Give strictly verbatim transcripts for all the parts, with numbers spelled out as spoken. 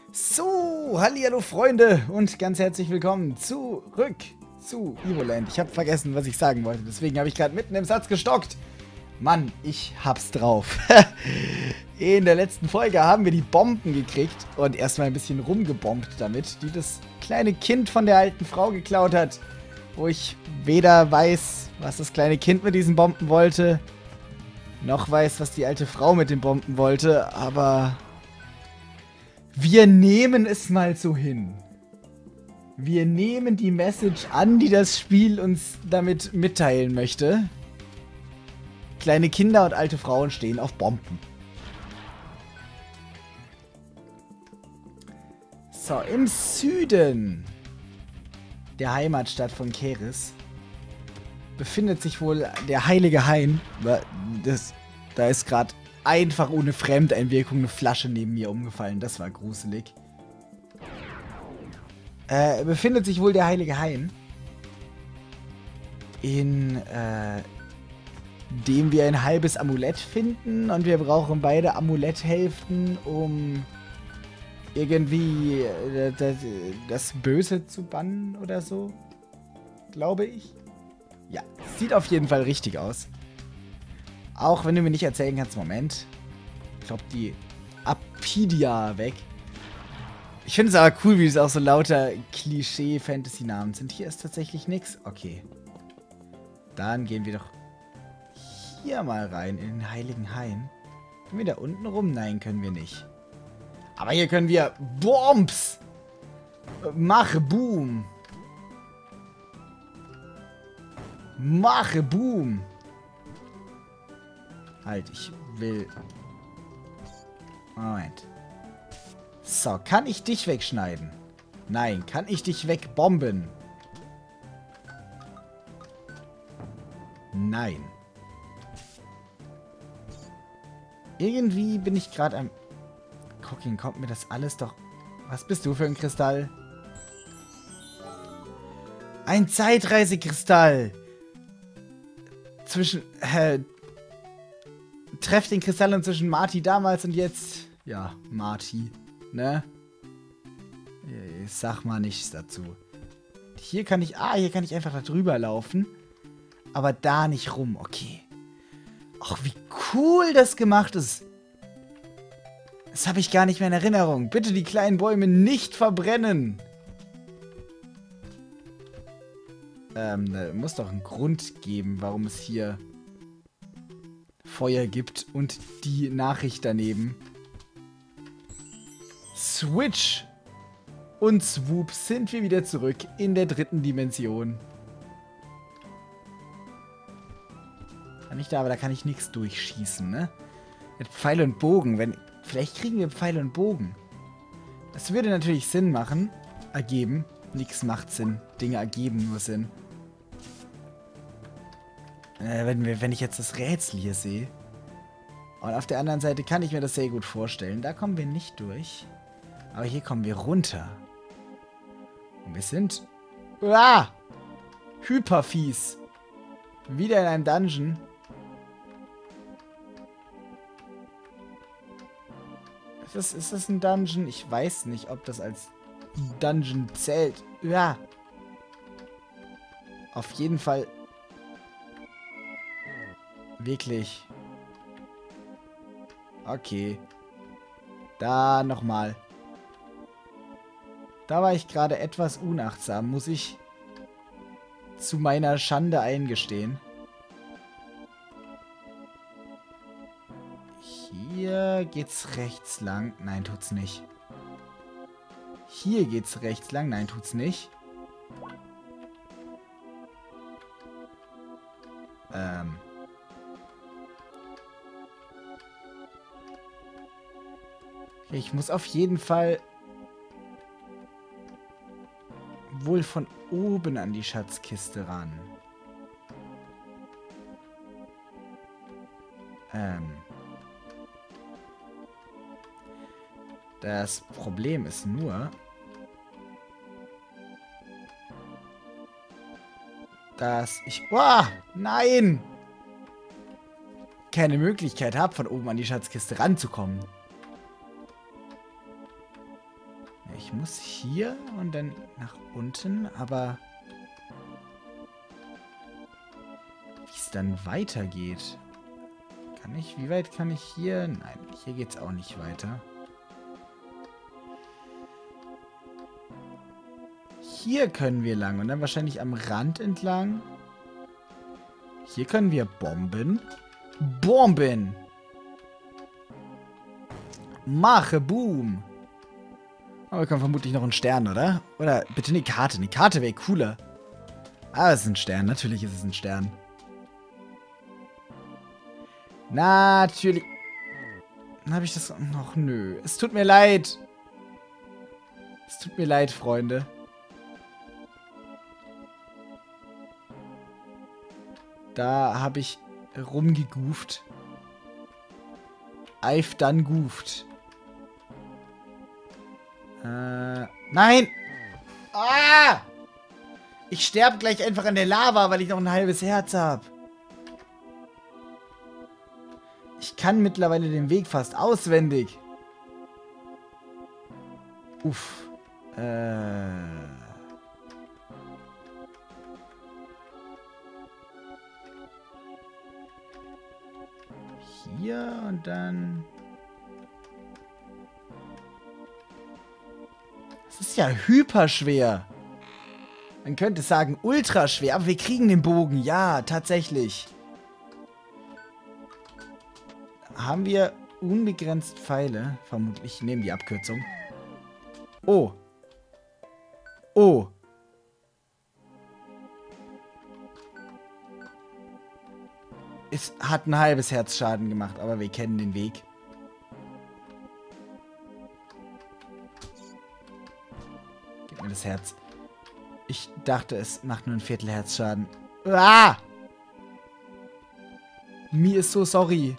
So, hallihallo Freunde und ganz herzlich willkommen zurück zu Evoland. Ich habe vergessen, was ich sagen wollte, deswegen habe ich gerade mitten im Satz gestockt. Mann, ich hab's drauf. In der letzten Folge haben wir die Bomben gekriegt und erstmal ein bisschen rumgebombt damit, die das kleine Kind von der alten Frau geklaut hat. Wo ich weder weiß, was das kleine Kind mit diesen Bomben wollte, noch weiß, was die alte Frau mit den Bomben wollte, aber wir nehmen es mal so hin. Wir nehmen die Message an, die das Spiel uns damit mitteilen möchte. Kleine Kinder und alte Frauen stehen auf Bomben. So, im Süden der Heimatstadt von Keris befindet sich wohl der heilige Hain. Das, da ist gerade einfach ohne Fremdeinwirkung eine Flasche neben mir umgefallen. Das war gruselig. Äh, befindet sich wohl der heilige Hain, in äh, dem wir ein halbes Amulett finden. Und wir brauchen beide Amuletthälften, um irgendwie äh, das, das Böse zu bannen oder so. Glaube ich. Ja, sieht auf jeden Fall richtig aus. Auch wenn du mir nicht erzählen kannst, Moment. Ich glaube, die Apidia weg. Ich finde es aber cool, wie es auch so lauter Klischee-Fantasy-Namen sind. Hier ist tatsächlich nichts. Okay. Dann gehen wir doch hier mal rein in den heiligen Hain. Können wir da unten rum? Nein, können wir nicht. Aber hier können wir Bombs! Mache Boom! Mache Boom! Halt, ich will... Moment. So, kann ich dich wegschneiden? Nein, kann ich dich wegbomben? Nein. Irgendwie bin ich gerade am... Gucken, kommt mir das alles doch... Was bist du für ein Kristall? Ein Zeitreisekristall! Zwischen... Äh, treff den Kristall zwischen Marty damals und jetzt... Ja, Marty. Ne? Ich sag mal nichts dazu. Hier kann ich... Ah, hier kann ich einfach da drüber laufen. Aber da nicht rum. Okay. Ach, wie cool das gemacht ist. Das habe ich gar nicht mehr in Erinnerung. Bitte die kleinen Bäume nicht verbrennen. Ähm, da muss doch einen Grund geben, warum es hier Feuer gibt und die Nachricht daneben. Switch und Swoop sind wir wieder zurück in der dritten Dimension. Kann ich da, aber da kann ich nichts durchschießen, ne? Mit Pfeil und Bogen, wenn... Vielleicht kriegen wir Pfeil und Bogen. Das würde natürlich Sinn machen. Ergeben. Nichts macht Sinn. Dinge ergeben nur Sinn. Äh, wenn, wir, wenn ich jetzt das Rätsel hier sehe. Und auf der anderen Seite kann ich mir das sehr gut vorstellen. Da kommen wir nicht durch. Aber hier kommen wir runter. Und wir sind... Ah! Hyperfies. Wieder in einem Dungeon. Ist das, ist das ein Dungeon? Ich weiß nicht, ob das als Dungeon zählt. Ja. Auf jeden Fall. Wirklich. Okay. Da nochmal. Da war ich gerade etwas unachtsam, muss ich zu meiner Schande eingestehen. Hier geht's rechts lang. Nein, tut's nicht. Hier geht's rechts lang. Nein, tut's nicht. Ähm. Okay, ich muss auf jeden Fall wohl von oben an die Schatzkiste ran. Ähm. Das Problem ist nur, dass ich... Oh, nein! Keine Möglichkeit habe, von oben an die Schatzkiste ranzukommen. ich muss hier und dann nach unten, aber wie es dann weitergeht. Kann ich, wie weit kann ich hier? Nein, hier geht's auch nicht weiter. Hier können wir lang und dann wahrscheinlich am Rand entlang. Hier können wir bomben. Bomben! Mache Boom! Aber wir können vermutlich noch einen Stern, oder? Oder bitte eine Karte. Eine Karte wäre cooler. Ah, es ist ein Stern. Natürlich ist es ein Stern. Natürlich. Dann habe ich das noch. Nö. Es tut mir leid. Es tut mir leid, Freunde. Da habe ich rumgegoofed. I've done goofed. Äh, nein! Ah! Ich sterbe gleich einfach an der Lava, weil ich noch ein halbes Herz habe. Ich kann mittlerweile den Weg fast auswendig. Uff. Äh... Hier und dann... Das ist ja hyper schwer. Man könnte sagen ultra schwer, aber wir kriegen den Bogen. Ja, tatsächlich. Haben wir unbegrenzt Pfeile? Vermutlich. Nehmen die Abkürzung. Oh. Oh. Es hat ein halbes Herz Schaden gemacht, aber wir kennen den Weg. Gib mir das Herz. Ich dachte, es macht nur ein Viertel Herzschaden. Ah! Mir ist so sorry.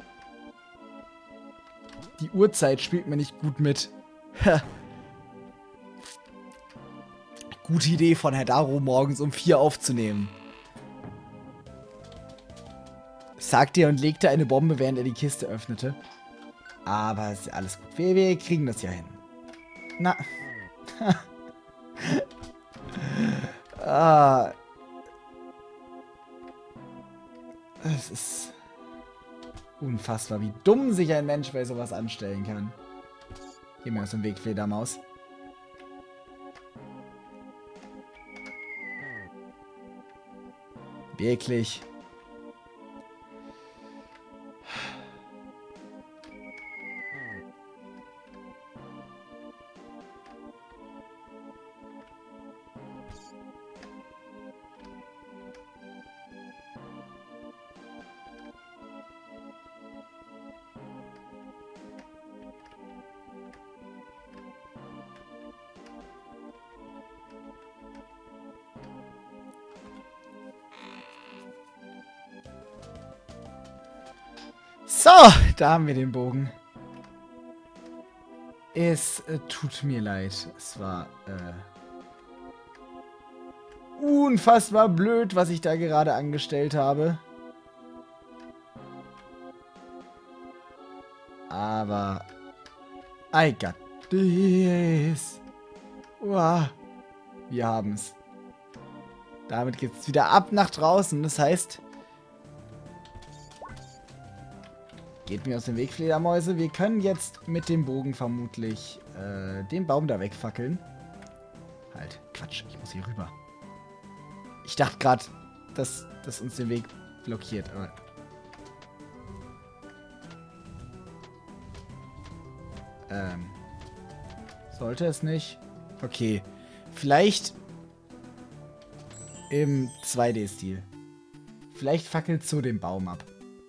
Die Uhrzeit spielt mir nicht gut mit. Gute Idee von Herr Daro, morgens um vier aufzunehmen. Sagte er und legte eine Bombe, während er die Kiste öffnete. Aber ist alles gut. Wir, wir kriegen das ja hin. Na. ah. Es ist unfassbar, wie dumm sich ein Mensch bei sowas anstellen kann. Geh mir aus dem Weg, Fledermaus. Wirklich. So, da haben wir den Bogen. Es äh, tut mir leid. Es war äh, unfassbar blöd, was ich da gerade angestellt habe. Aber I got this. Uah. Wir haben's. Damit geht's wieder ab nach draußen. Das heißt... Geht mir aus dem Weg, Fledermäuse. Wir können jetzt mit dem Bogen vermutlich äh, den Baum da wegfackeln. Halt, Quatsch, ich muss hier rüber. Ich dachte gerade, dass das uns den Weg blockiert, aber... Ähm... Sollte es nicht? Okay. Vielleicht im zwei D-Stil. Vielleicht fackelt so den Baum ab.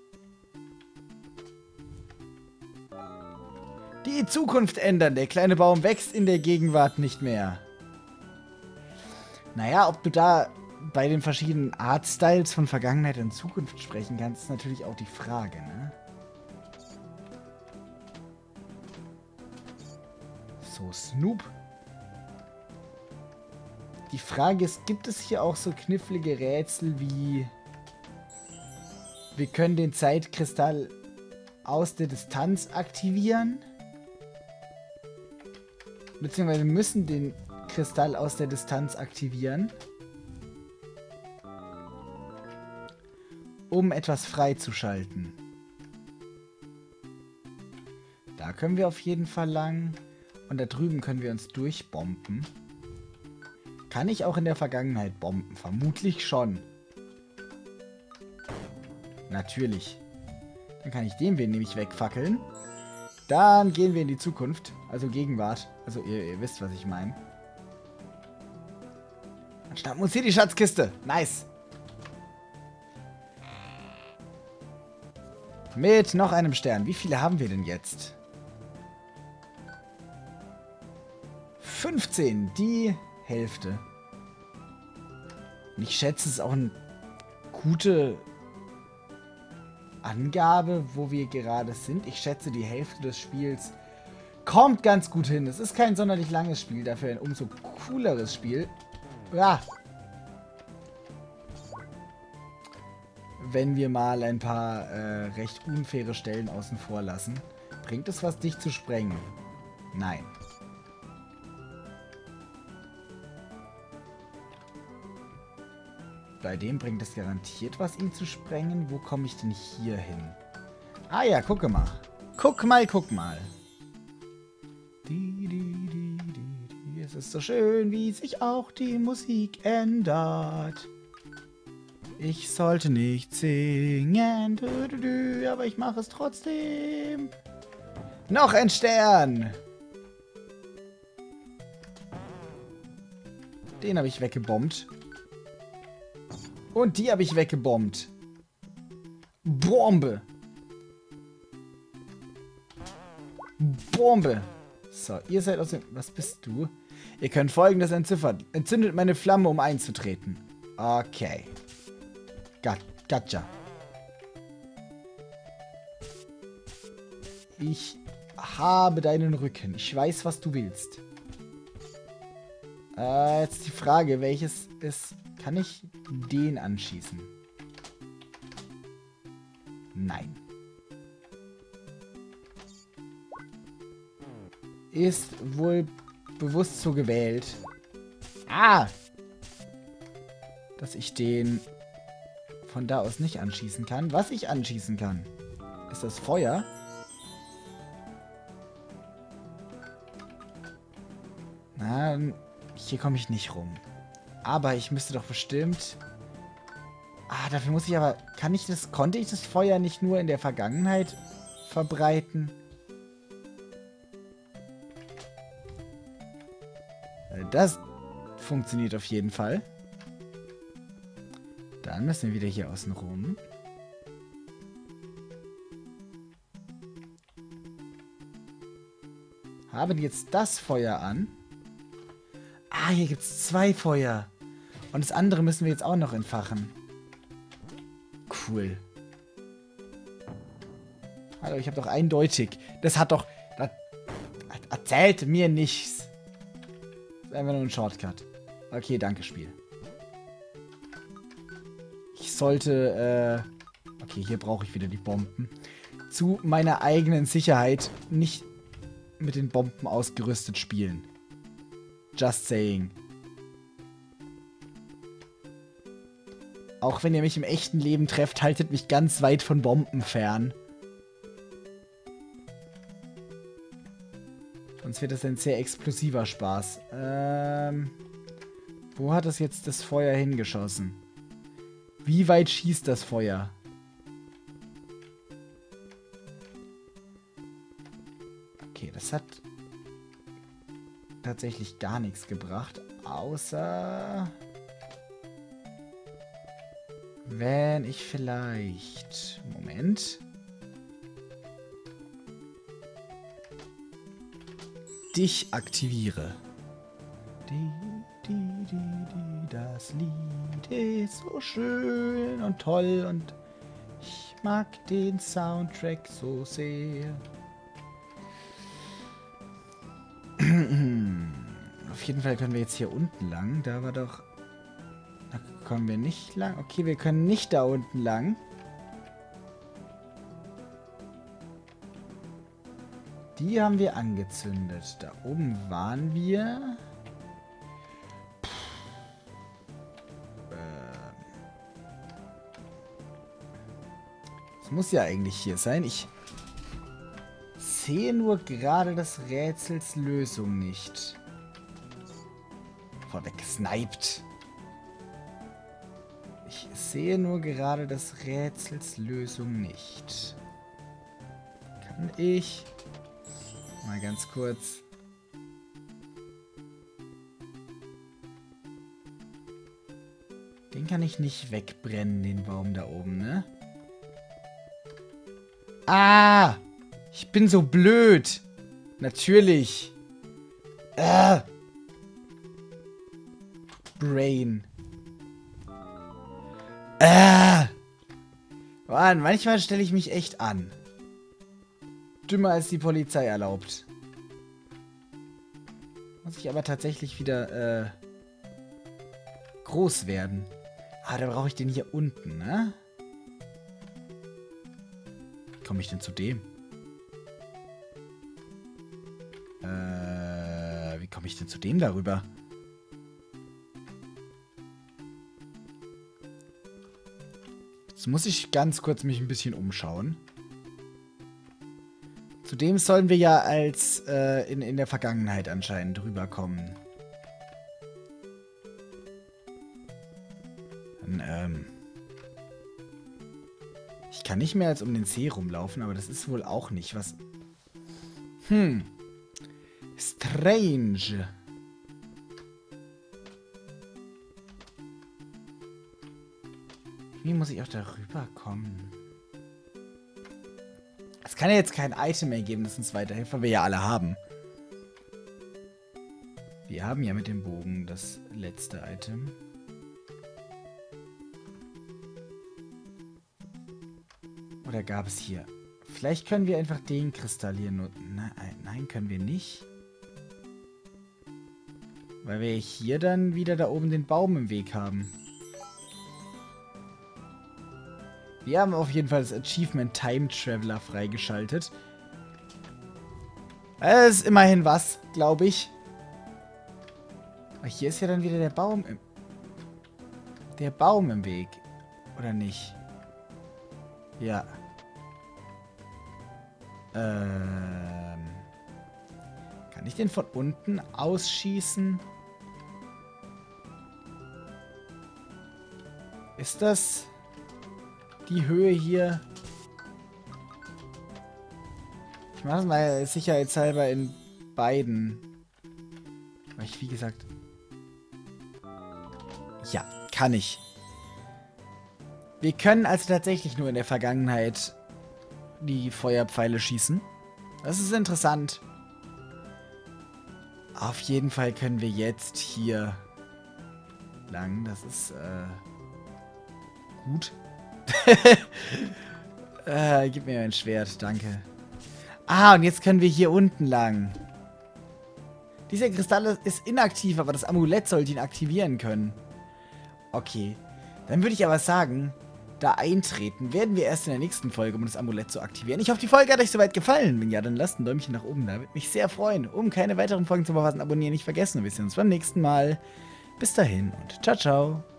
Die Zukunft ändern. Der kleine Baum wächst in der Gegenwart nicht mehr. Naja, ob du da bei den verschiedenen Artstyles von Vergangenheit und Zukunft sprechen kannst, ist natürlich auch die Frage, ne? So, Snoop. Die Frage ist, gibt es hier auch so knifflige Rätsel wie... Wir können den Zeitkristall aus der Distanz aktivieren? Beziehungsweise müssen den Kristall aus der Distanz aktivieren, um etwas freizuschalten. Da können wir auf jeden Fall lang. Und da drüben können wir uns durchbomben. Kann ich auch in der Vergangenheit bomben? Vermutlich schon. Natürlich. Dann kann ich den nämlich wegfackeln. Dann gehen wir in die Zukunft. Also Gegenwart. Also ihr, ihr wisst, was ich meine. Dann schnappen wir uns hier die Schatzkiste. Nice. Mit noch einem Stern. Wie viele haben wir denn jetzt? fünfzehn. Die Hälfte. Und ich schätze, es ist auch eine gute Angabe, wo wir gerade sind. Ich schätze, die Hälfte des Spiels kommt ganz gut hin. Es ist kein sonderlich langes Spiel, dafür ein umso cooleres Spiel. Ja. Wenn wir mal ein paar äh, recht unfaire Stellen außen vor lassen. Bringt es was, dich zu sprengen? Nein. Bei dem bringt es garantiert was, ihn zu sprengen. Wo komme ich denn hier hin? Ah ja, gucke mal. Guck mal, guck mal. Die, die, die, die, die. Es ist so schön, wie sich auch die Musik ändert. Ich sollte nicht singen, du, du, du, aber ich mache es trotzdem. Noch ein Stern. Den habe ich weggebombt. Und die habe ich weggebombt. Bombe. Bombe. So, ihr seid aus dem... Was bist du? Ihr könnt Folgendes entziffern. Entzündet meine Flamme, um einzutreten. Okay. Got, gotcha. Ich habe deinen Rücken. Ich weiß, was du willst. Äh, jetzt die Frage, welches ist... Kann ich den anschießen? Nein. Ist wohl bewusst so gewählt. Ah! Dass ich den von da aus nicht anschießen kann. Was ich anschießen kann, ist das Feuer. Na, hier komme ich nicht rum. Aber ich müsste doch bestimmt... Ah, dafür muss ich aber... Kann ich das... Konnte ich das Feuer nicht nur in der Vergangenheit verbreiten? Das funktioniert auf jeden Fall. Dann müssen wir wieder hier außen rum. Haben jetzt das Feuer an. Ah, hier gibt es zwei Feuer. Und das andere müssen wir jetzt auch noch entfachen. Cool. Hallo, ich habe doch eindeutig... Das hat doch... Das erzählt mir nichts. Das ist einfach nur ein Shortcut. Okay, danke, Spiel. Ich sollte... Äh, okay, hier brauche ich wieder die Bomben. Zu meiner eigenen Sicherheit nicht mit den Bomben ausgerüstet spielen. Just saying. Auch wenn ihr mich im echten Leben trefft, haltet mich ganz weit von Bomben fern. Sonst wird das ein sehr explosiver Spaß. Ähm, wo hat das jetzt das Feuer hingeschossen? Wie weit schießt das Feuer? Okay, das hat tatsächlich gar nichts gebracht, außer... Wenn ich vielleicht... Moment. Dich aktiviere. Die, die, die, die, das Lied ist so schön und toll und ich mag den Soundtrack so sehr. Auf jeden Fall können wir jetzt hier unten lang. Da war doch... Da kommen wir nicht lang. Okay, wir können nicht da unten lang. Die haben wir angezündet. Da oben waren wir. Das muss ja eigentlich hier sein. Ich sehe nur gerade des Rätsels Lösung nicht. Vorweggesniped. Ich sehe nur gerade des Rätsels Lösung nicht. Kann ich mal ganz kurz... Den kann ich nicht wegbrennen, den Baum da oben, ne? Ah! Ich bin so blöd. Natürlich. Äh. Brain. Äh. Mann, manchmal stelle ich mich echt an. Dümmer als die Polizei erlaubt. Muss ich aber tatsächlich wieder äh, groß werden. Ah, da brauche ich den hier unten, ne? Wie komme ich denn zu dem? Äh, wie komme ich denn zu dem darüber? Jetzt muss ich ganz kurz mich ein bisschen umschauen. Zudem sollen wir ja als äh, in, in der Vergangenheit anscheinend rüberkommen. Dann, ähm... Ich kann nicht mehr als um den See rumlaufen, aber das ist wohl auch nicht was... Hm. Strange. Wie muss ich auch darüber kommen? Es kann ja jetzt kein Item mehr geben, das uns weiterhilft, weil wir ja alle haben. Wir haben ja mit dem Bogen das letzte Item. Oder gab es hier? Vielleicht können wir einfach den Kristall hier nutzen. Nein, nein, können wir nicht. Weil wir hier dann wieder da oben den Baum im Weg haben. Wir haben auf jeden Fall das Achievement Time Traveler freigeschaltet. Das ist immerhin was, glaube ich. Aber hier ist ja dann wieder der Baum im... Der Baum im Weg. Oder nicht? Ja. Ähm... Kann ich den von unten ausschießen? Ist das die Höhe hier? Ich mache es mal sicherheitshalber in beiden. Weil ich, wie gesagt... Ja, kann ich. Wir können also tatsächlich nur in der Vergangenheit die Feuerpfeile schießen. Das ist interessant. Auf jeden Fall können wir jetzt hier lang. Das ist äh, gut. äh, gib mir ein Schwert, danke. Ah, und jetzt können wir hier unten lang. Dieser Kristall ist inaktiv, aber das Amulett sollte ihn aktivieren können. Okay. Dann würde ich aber sagen, da eintreten werden wir erst in der nächsten Folge, um das Amulett zu aktivieren. Ich hoffe, die Folge hat euch soweit gefallen. Wenn ja, dann lasst ein Däumchen nach oben da. Würde mich sehr freuen. Um keine weiteren Folgen zu verpassen, abonnieren nicht vergessen. Und wir sehen uns beim nächsten Mal. Bis dahin und ciao, ciao.